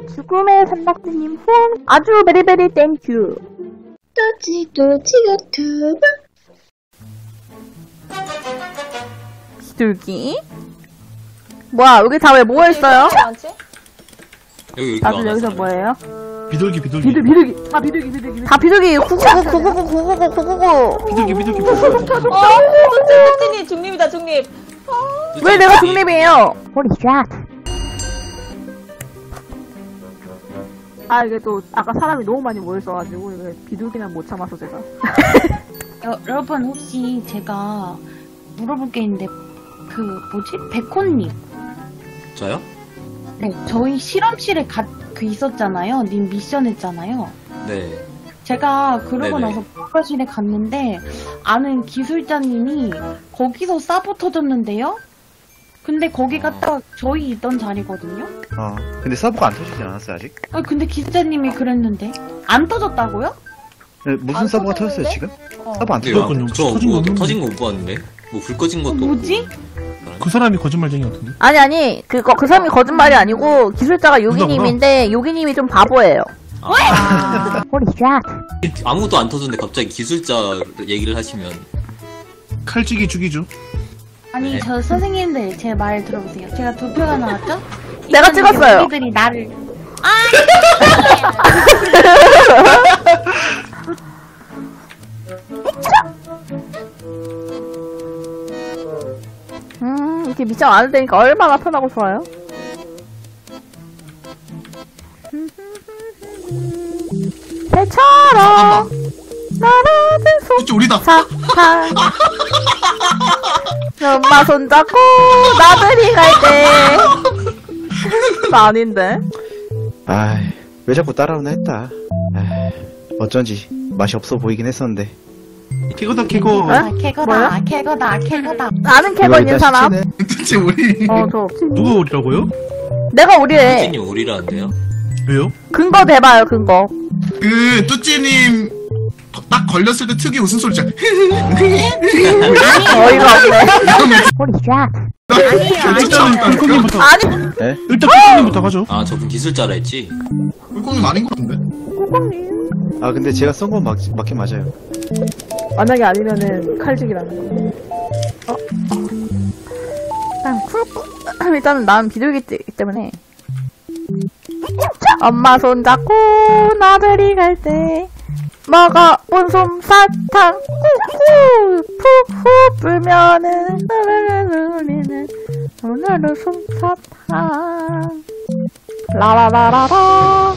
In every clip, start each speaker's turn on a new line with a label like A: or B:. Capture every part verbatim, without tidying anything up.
A: 죽음의 산낙지님 후원 아주 베리베리 땡큐.
B: 뚜지 뚜지 유튜브
A: 비둘기. 뭐야 여기 다 왜 모여있어요?
C: 여기
A: 다들 여기서 뭐예요?
D: 비둘기 비둘기
A: 비둘, 비둘기. 아 비둘기 비둘기 다 비둘기 구구구 구구구 구구구 구구구.
D: 비둘기 비둘기 비둘기
B: 어 뚜지님 중립이다 중립.
A: 왜 내가 중립이에요? 호리 샷. 아 이게 또 아까 사람이 너무 많이 모여있어가지고 이게 비둘기는 못 참아서 제가.
E: 여, 여러분 혹시 제가 물어볼 게 있는데 그 뭐지? 백호님.
C: 저요?
E: 네, 저희 실험실에 가, 그 있었잖아요. 님 미션 했잖아요.
C: 네.
E: 제가 그러고
C: 네네.
E: 나서 본가실에 갔는데 아는 기술자님이 거기서 싸보 터졌는데요? 근데 거기가 딱 저희 있던 자리거든요?
F: 어, 근데 서버가 안 터지지 않았어요, 아직?
E: 아, 근데 기술자님이 그랬는데 안 터졌다고요?
F: 네, 무슨
B: 안
F: 서버가
B: 터졌는데?
F: 터졌어요, 지금? 서버 안
C: 근데
F: 터졌어요.
D: 그렇군요.
C: 저
D: 터진
C: 뭐
D: 거 없는데.
C: 터진 거 못 봤는데? 뭐 불 꺼진 것도
E: 어, 뭐지?
C: 없고.
D: 그 사람이 거짓말쟁이 같은데?
A: 아니 아니 그거 그 사람이 거짓말이 아니고 기술자가 요기님인데 요기님이 좀 바보예요.
C: 아,
A: 호리 샷.
C: 아무것도 안 터졌는데 갑자기 기술자 얘기를 하시면
D: 칼찌기 죽이죠.
E: 아니
C: 네.
E: 저 선생님들 제 말 들어보세요. 제가 두 표가 나왔죠?
A: 내가
E: 이거는
A: 찍었어요.
E: 여기들이 나를
A: 음 이렇게 미션 안 해도 되니까 얼마나 편하고 좋아요. 배처럼 날아든
D: 진짜 우리다.
A: 사탕 엄마 손잡고 나들이 갈때 나 아닌데.
F: 아이, 왜 자꾸 따라오나 했다. 아이, 어쩐지 맛이 없어 보이긴 했었는데.
D: 캐거다 캐거.
A: 에?
E: 아, 캐거다
A: 뭐야?
E: 캐거다 캐거다.
A: 아는 캐거
F: 이거
A: 있는
F: 일단
A: 사람?
F: 시체는
D: 대체 우리
A: 어 저 없지.
D: 누가 우리라고요?
A: 내가 우리래.
C: 뚜찌님 우리라는데요?
D: 왜요?
A: 근거 대봐요 근거.
G: 그 뚜찌님 딱 걸렸을 때 특이 웃음소리 잖아.
A: 어이가 없네. 호리 샷.
D: 일단은 꿀꺽님부터.
A: 아니
F: 네?
D: 일단 꿀꺽님부터 가죠.
C: 아 저분 기술자라 했지?
G: 꿀꺽님 아닌 것 같은데?
F: 아, 근데 제가 쏜 건 맞긴 맞아요.
A: 만약에 아니면은 칼직이라는 거. 어? 일단 쿨 일단은 난 비둘기이기 때문에. 엄마 손잡고 나들이 갈 때 먹어본 솜사탕 꾹꾹 푹푹 불면은 흐르르르리는 오늘은 솜사탕 라라라라라.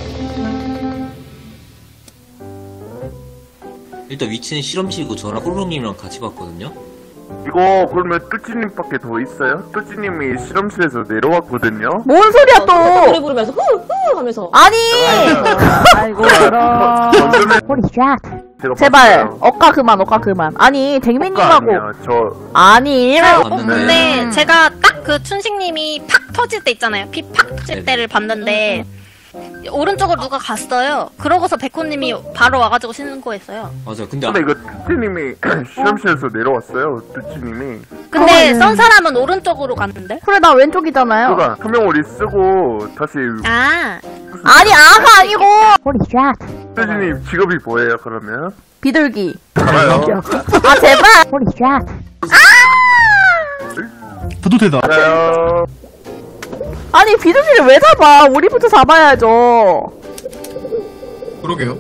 C: 일단 위치는 실험실이고 저랑 호롱님이랑 같이 봤거든요?
H: 이거 그러면 뚜찌님밖에 더 있어요? 뚜찌님이 실험실에서 내려왔거든요?
A: 뭔 소리야
B: 노래
A: 또.
B: 부르면서 후후 하면서.
A: 아니 아이고 여러 호리 샷.
H: 제가
A: 제발
H: 봤어요.
A: 억까 그만 억까 그만. 아니
H: 아까
A: 댕민님하고
H: 아니야, 저
A: 아니
C: 봤는데
I: 근데 제가 딱 그 춘식님이 팍 터질 때 있잖아요. 피 팍 터질
C: 네네.
I: 때를 봤는데 오른쪽으로 누가 갔어요. 그러고서 백호님이 바로 와가지고 신고했어요.
C: 맞아 근데
H: 근데 이거 뚜찌님이 실험실에서 내려왔어요, 뚜찌님이.
I: 근데
A: 그거는-
I: 썬 사람은 오른쪽으로 갔는데?
A: 그래 나 왼쪽이잖아요.
H: 그가 투명오리 쓰고 다시
I: 아
A: 아니 아가 아니고 호리 샷.
H: 뚜찌님 직업이 뭐예요, 그러면?
A: 비둘기.
H: 알아요.
A: 아 제발 호리 샷.
D: 저도 되다.
H: 알아요.
A: 아니 비둘기를 왜 잡아? 우리부터 잡아야죠.
G: 그러게요.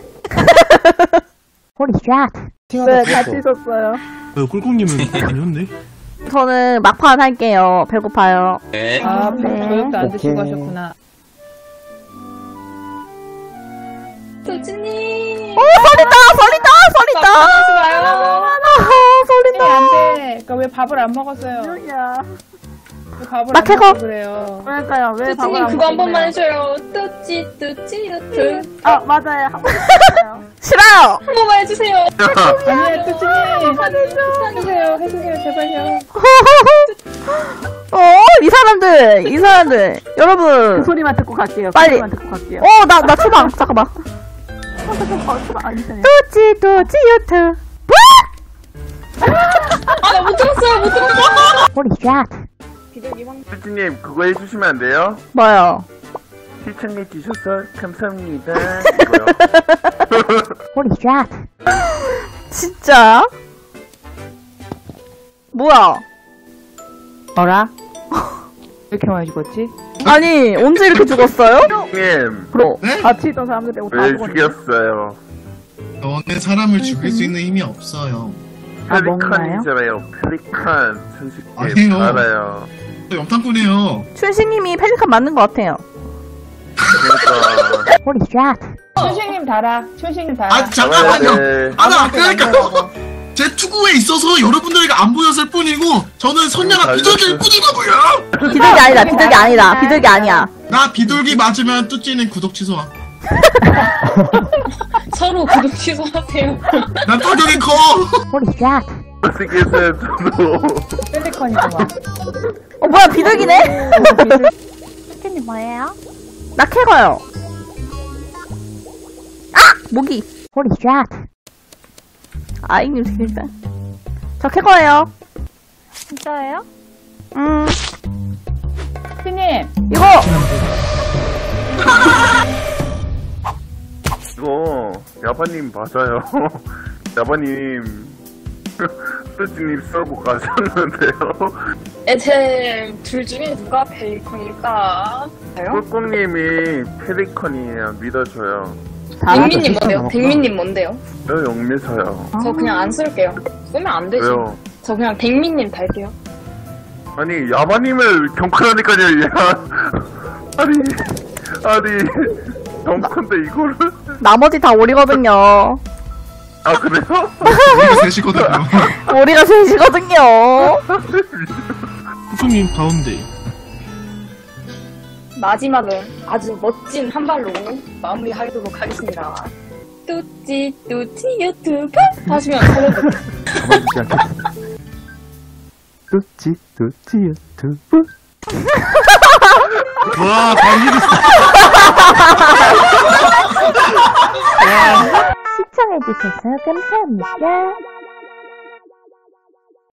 A: 호리 샷. 네 같이 있었어요.
D: 어, 꿀꺽님은 아니었네.
A: 저는 막판 할게요. 배고파요.
C: 네.
B: 아
A: 네.
B: 교육도 안 드시고
F: 오케이.
B: 하셨구나. 뚜찌님.
A: 오 소리다 소리다 소리다.
B: 하지 마요.
A: 아, 소리다.
B: 안돼. 그러니까 왜 밥을 안 먹었어요?
A: 야.
B: 왜 밥을
A: 나
B: 안
A: 캐거.
B: 먹어서 그래요?
A: 그러니까요. 왜 밥을
B: 뚜찌님
A: 안
B: 그거 한 번만
A: 먹었나요?
B: 해줘요. 뚜찌 뚜찌 뚜.
A: 아 맞아요. 한 번 해주세요. 싫어요.
B: 한 번만 해주세요. 아니야 뚜찌님. 해주세요 해주세요 제발요.
A: 어, 이 사람들, 이 사람들. 여러분. 그 소리만 듣고 갈게요. 빨리. 그 소리만 듣고 갈게요. 어, 나, 나 추방. 잠깐만. 어, 잠깐만. 어, 추방. 아, 이상해. 뚜찌, 뚜찌, 유튜브.
B: 아 나 못 들었어요 못 들었어.
A: 호리 샷.
H: 뚜찌님 그거 해주시면 안 돼요?
A: 뭐요?
H: 시청해주셔서 감사합니다. 이거요.
A: 진짜? 뭐야?
B: 뭐라? 왜 이렇게 많이 죽었지?
A: 아니, 언제 이렇게 죽었어요?
H: 님,
A: 뭐,
G: 네?
A: 같이 있던 사람들 빼고 다
H: 왜
A: 죽었는데.
H: 죽였어요?
G: 너는 사람을 죽일 수 있는 힘이 없어요.
B: 아, 먹나요?
H: 펠리칸이잖아요. 펠리칸. 천식님
G: 아니에요.
H: 알아요.
G: 너 염탐꾼이에요.
A: 춘식님이 펠리칸 맞는 것 같아요.
H: 그러니까.
B: 춘식님 달아. 춘식님 달아.
G: 아 잠깐만요.
H: 네.
G: 아 나 그러니까 제 투구에 있어서 여러분들에게 안 보였을 뿐이고 저는 선녀가
H: 음,
G: 비둘기를 꾸짖어고요.
A: 비둘기 아니다, 비둘기 아니다, 비둘기 아니야.
G: 나 비둘기 맞으면 뚜찌는 구독 취소함.
I: 서로 구독 취소하세요.
G: 난 뚜찌는 커.
H: 어떻게서 저도.
B: 펠리컨이구만.
A: 어, 뭐야, 비둘기네?
E: 님 뭐예요?
A: 나 캐거요. 아! 모기. 아잉님 진짜. 저 캐거예요.
E: 진짜예요?
A: 음,
B: 피님,
A: 이거!
H: 이거 야바님 맞아요. 야바님 뚜찌님 썰고 가셨는데요.
I: 애들 둘 중에 누가 펠리컨일까?
H: 꿀꿀님이 펠리컨이에요. 믿어줘요.
I: 백민님 뭔데요? 백민님 뭔데요?
H: 저 영미서요.
I: 저 그냥 안 쓸게요. 쓰면 안 되지.
H: 왜요?
I: 저 그냥 백민님 달게요.
H: 아니 야바님을 경컬하니까요. 야. 아니 아니 경컨데 이거를.
A: 나머지 다 오리거든요.
H: 아 그래요?
G: 우리가 셋이거든요.
A: 오리가 셋이거든요.
D: 꿀꿀님 가운데.
I: 마지막은 아주 멋진 한 발로 마무리하도록 하겠습니다. 뚜찌 뚜찌 유튜브 하시면 살려드릴게요.
F: 가만두지 않겠어. 뚜찌, 뚜찌 유튜브.
D: 와, 다 이기겠어.
E: 시청해주셔서 감사합니다.